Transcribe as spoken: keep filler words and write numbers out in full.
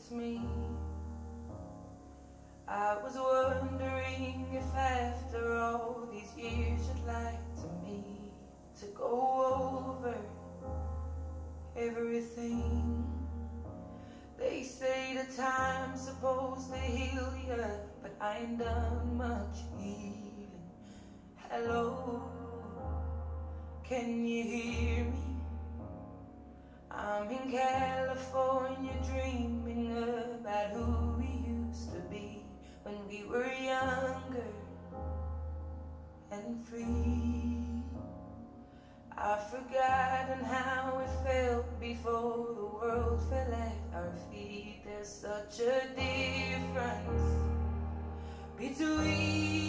it's me. I was wondering if after all these years you'd like to me to go over everything. They say the time's supposed to heal ya, but I ain't done much healing. Hello, can you hear me? I'm in California dreaming about who we used to be when we were younger and free. I've forgotten how it felt before the world fell at our feet. There's such a difference between